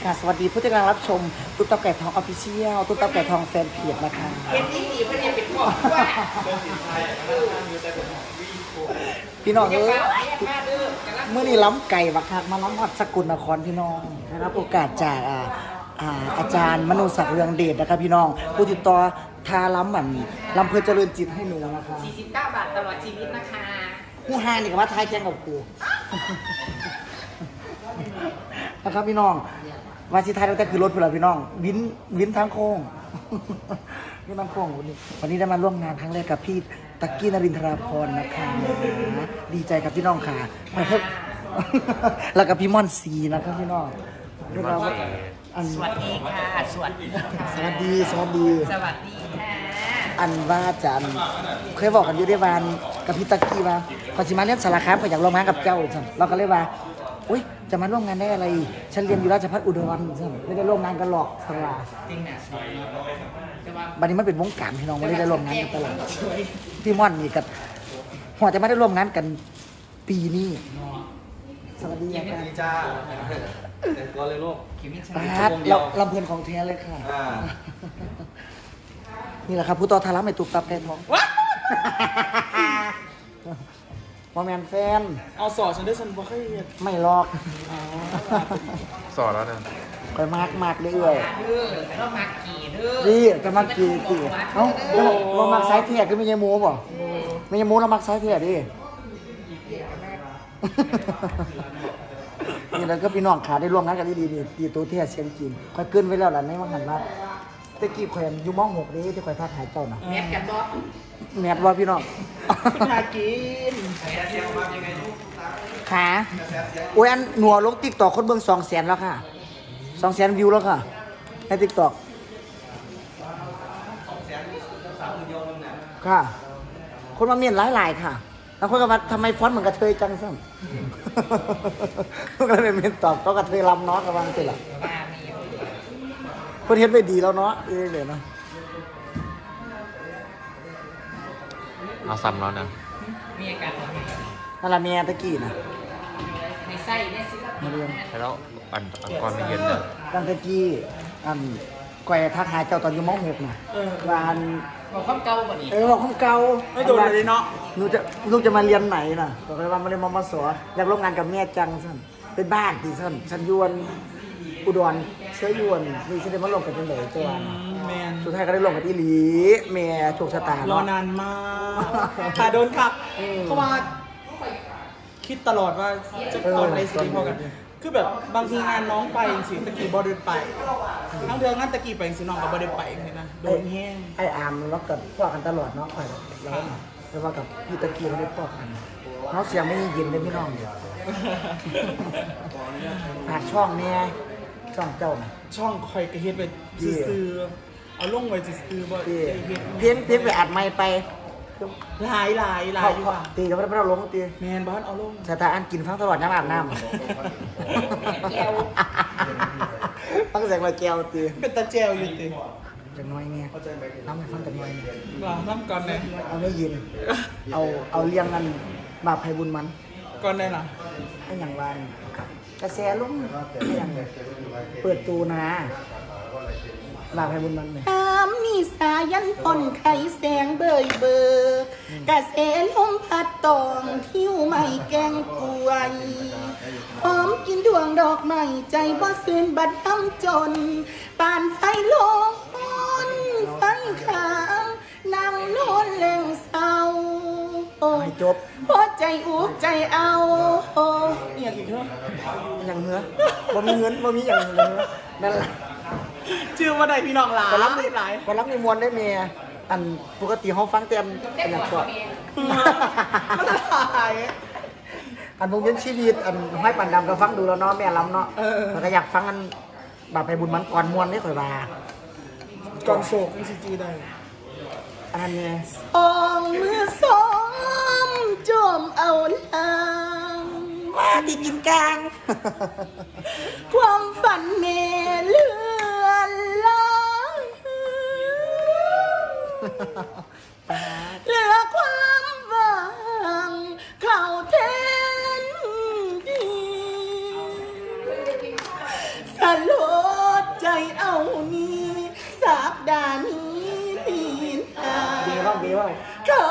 ค่ะสวัสดีผู้ที่กำลังรับชมตุ๊กตาไก่ทองออฟฟิเชียลตุ๊กตาไก่ทองแฟนเพจนะคะเห็นที่ดีเพื่อนเป็นพ่อว่าพี่น้องเมื่อนี้ล้ำไก่บักคักมาล้ำหัดสกุลนครพี่น้องนะครับโอกาสจากอาจารย์มโนศักดิ์เรืองเดชนะครับพี่น้องผู้ติดต่อทาล้ำเหมือนล้ำเพื่อเจริญจิตให้หนูนะคะ 49 บาทตลอดชีวิตนะคะผู้ห้านี่ก็ว่าทายแข่งกับกูนะครับพี่น้องวาชิไทยตั้งแต่คือรถไปแล้วพี่น้องวินทางโค้งนี่มันโค้งวันนี้ได้มาร่วมงานครั้งแรกกับพี่ตะกี้นรินทราพรนะคะดีใจกับพี่น้องค่ะแล้วกับพี่ม่อนซีนะครับพี่น้องสวัสดีค่ะสวัสดีสวัสดีสวัสดีค่ะอันว่าจันเคยบอกกันอยู่ได้วันกับพี่ตะกี้ว่าพอสิมาเรียนสารคามก็อยากร่วมงานกับเจ้าจังเราก็เลยว่าอุ้ยจะมาร่วมงานได้อะไรฉันเรียนอยู่ราชภัฏอุดรไม่ได้ร่วมงานกันหรอกสลาจริงเนี่ยบัดนี้มันเป็นวงการพี่น้องไม่ได้ร่วมงานกันตลอดพี่ม่อนนี่กับหัวจะไม่ได้ร่วมงานกันปีนี้สวัสดีจ้าแต่งตัวเลยลูกเราลำเพลินของแท้เลยค่ะนี่แหละครับผู้ต่อทาระไม่ตุกตับแกทองมาแมนแฟนเอาสอฉันได้ฉันบ่ค่อยไม่ลอกสอแล้วนะไปมากเรื่อยๆแล้วมากี่เด้อดีจะมากี่เอ้าเรามักไซส์เทียก็ไม่ใช่หมูป่ะไม่ใช่หมูเรามักไซส์เทียดินี่แล้วก็พี่น้องขาได้ร่วมงานกันดีๆนี่ตีตัวเทียเสียงจีนค่อยขึ้นไว้แล้วล่ะในวังหันมาตะกี้แขวนอยู่มอง6นี้ที่ค่อยพาถ่ายเจ้าน่ะแมทกันบ่แมทว่าพี่น้องหากินขาโอ้ยอันหนัวลงติ๊กต็อกคนเบิ่ง200,000แล้วค่ะ200,000 วิวแล้วค่ะในติ๊กต็อกค่ะคนมาเมียนหลายๆค่ะแล้วคนก็มาทำไมฟอนต์เหมือนกระเทยจังซ้ำก็เลยเมียนตอบก็กระเทยลำเนาะกระวังติละคนเห็นไปดีแล้วเนาะเลยนะเอาซ้ำแล้วนะมีอาการนั่นแหละเมียตะกี้นะในไส้ในซิลิมาเรียนแล้วอันก่อนไม่เย็นนะตั้งตะกี้แกว่ทักหาเจ้าตอนอยู่ม.6น่ะวันบอกข้ามเก่าบ่นี่บอกข้ามเก่าไม่โดนเลยเนาะลูกจะมาเรียนไหนน่ะบอกเลยว่ามาเรียนม.ส.อยากร่วมงานกับแม่จังสั่นเป็นบ้านที่ฉันยวนอุดรเชื้อยวนนี่ฉันได้มาลงกับจังไหนเจ้าวันสุดท้ายก็ได้ลงกับอีหลีแม่โชคชะตารอนานมากแต่โดนขับเพราะว่าคิดตลอดว่าจะตอนในสิ่งพอกันคือแบบบางทีงานน้องไปสิตะกี้บอเดินไปทั้งเดือนงานตะกี้ไปสิน้องกับบอเดินไปเห็นนะโดนแห้งไอ้อามเรากับพ่อกันตลอดเนาะคอยแล้วแต่ว่ากับพี่ตะกี้เราได้พ่อกันน้องเสียงไม่ยินเลยพี่น้องฝากช่องเนี่ยช่องเจ้าช่องคอยกระเฮ็ดไปซื้อเอาลงไว้ซื้อบ่เพี้ยนไปอัดไม้ไปหลายอยู่ว่ะตีก็ไม่ได้ลงตีแมนบ้านเอาลงแต่อันกินฟังตลอดน้ำอาบน้ำแก้วฟังเสียงมาแก้วตีเป็นตาแจวอยู่ตีจะน้อยเนี่ยน้ำไม่ฟังแต่น้อยว่าน้ำก่อนเลยเอาไม่ยินเอาเลี้ยงกันบาปไพบุญมันก่อนได้ล่ะให้อย่างวานกระแสลุ่มอย่างเปิดตูนะลาให้บุญมันเลยน้ำมีสายันพ่นไข่แสงเบยกระแสลมพัดตองทิวไม่แกงกวยหอมกินดวงดอกไม้ใจบ่ซื่นบัดทำจนปานไฟลมไฟขางนั่งนอนเล่งเศร้าให้จบพอใจอุกใจเอาอย่างอีกเหรออย่างเหรอบ่มีเงินบ่มีอย่างเหรอนั่นแหละชื่อว่าใดพี่น้องหลายก็รับในมวลได้เมียอันปกติเขาฟังเต็มอย่างก่อนอันวงเวียนชีวิตอันให้ปันดำก็ฟังดูแล้วเนาะแม่ล้ำเนาะแล้วก็อยากฟังอันบาปไพบุญมันก่อนมวลได้ข่อยบาก่อนโศกมีซีจีได้อันนี้มือสองจมเอาลังมาตีกินกลางความฝันเมเลือนล้างเหลือความหวังเข่าเทนดีสล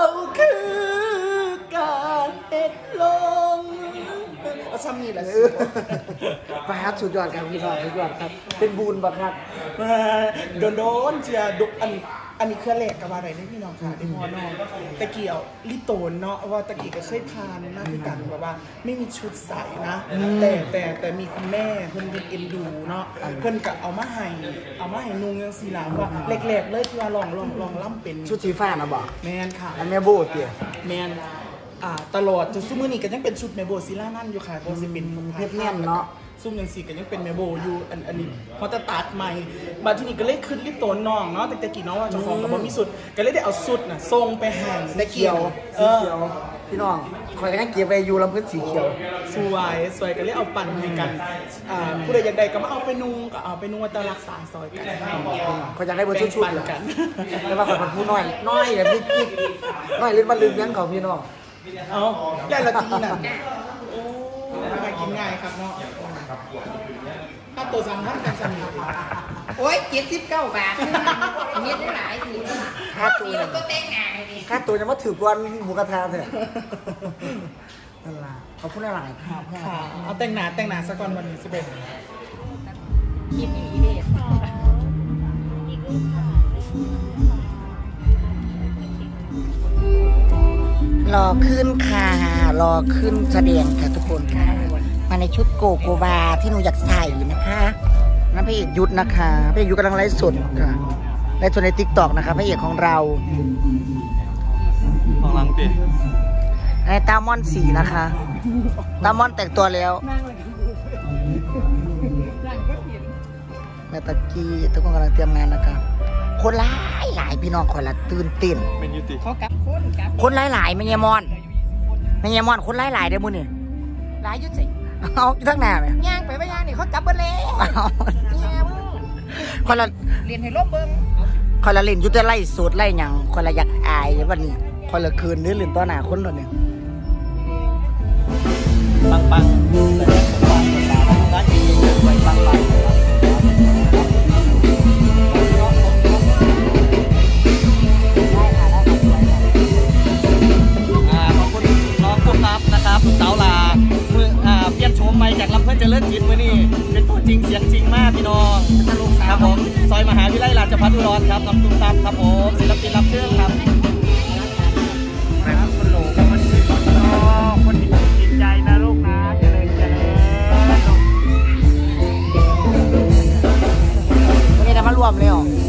คือการเฮ็ดลงเอาซ้ำนี่แหละสิไปครับสุดยอดครับพี่น้องสุดยอดครับ เป็นบุญบักครับโดนเจียดุอันนี้เครือแหลกกับอะไรนี่พี่น้องค่ะที่พ่อน้องตะเกียวลิโตนเนาะว่าตะกี้ก็เคยทานมากที่กันแบบว่าไม่มีชุดใส่นะแต่มีคุณแม่เพิ่นเป็นเอ็นดูเนาะเพิ่นก็เอามาให้นุ่งยังสีหลามว่าแหลกๆเลยที่ว่าลองล่ำเป็นชุดสีฟ้านะบอกแมนค่ะอันแม่โบเตี๋ยแมนตลอดจนซุมื้อนี้ก็ยังเป็นชุดแมโบซิล่านั่นอยู่ค่ะก็สิเป็นเพชรแน่นเนาะซุ่มยังสีก็ยังเป็นแมโบอยู่อันนี้พอจะตัดใหม่บัดทีนี้ก็เลยขึ้นลิโตนน้องเนาะแต่กี้น้องว่าเจ้าของก็บ่มีสุดก็เลยได้เอาสุดน่ะส่งไปให้ตะเขีเกียยว วสีเขียวพี่น้องคอยกันเกียร์ไปอยู่ลำพื้นสีเขียวสวยก็เลยเอาปั่นให้กันผู้ใดอยากได้ก็มาเอาไปนุ่งก็เอาไปนุ่งว่าจะรักษาซอยกันคอยอยากได้เบอร์ชุดปั่นๆเลยกันแต่ว่าคอยมันพูดน้อยแบบนี้น้อยเล่นมันลืมยังเขาพี่น้องเอาได้ละทีน่ะโอ้ไปกินง่ายครับเนาะถ้าตัวสั่งท่านกันสั่งโอ้ย79 บาทเฮ็ดได้หลายทีค่าตัวเราก็แต่งงานนี่ค่าตัวจะมาถือกวันหมูกระทะเถอะนั่นล่ะขอบคุณหลายๆครับค่ะเอาแต่งหนาสักก่อนวันนี้สิเป็นคิดอีเด้รอขึ้นค่ะรอขึ้นแสดงค่ะทุกคนค่ะมาในชุดโกโกวาที่หนูอยากใส่นะคะนั่นพระเอกยุทธนะคะพระเอกยุทธกำลังไลฟ์สดค่ะไลฟ์สดใน TikTok นะคะพระเอกของเราของลังปีในตามอนสีนะคะตามอนแต่งตัวแล้วแม่ตะกี้ทุกคนกำลังเตรียมงานนะคะคนหลายพี่น้องคนละตื่นเต้นเป็นยุติเขากับกับคนหลายไม่เยมอนคนหลายได้บุญนี่หลายยุดสิเอาทั้งหน้าไหมย่างไปย่างนี่เขาจับเบิ้ลแล้วเอาเนี่ยมึงคนละเรียนให้ลบเบิ้งคนละเล่นอยุติไล่สูตรไล่หยังคนละอยากอายวันนี้คนละคืนหรือเล่นต่อหน้าคนตัวเนี่ยปังปังแต่เด็กสบายสบายร้านจริงๆไว้ปังปังขอบคุณน้องตุ๊กครับนะครับสาวลาเปลี่ยนโฉมใหม่จากลำเพื่อนเจริญจิตมื้อนี้เป็นตัวจริงเสียงจริงมากพี่น้องครับผมซอยมหาวิทยาลัยราชภัฏอุดรครับน้องตุ๊กครับครับผมศิลปินรับเชิญครับครับคนโหลมันคือคนดีจิตใจนะลูกนะเจริญวันนี้เรามารวมเลยเหรอ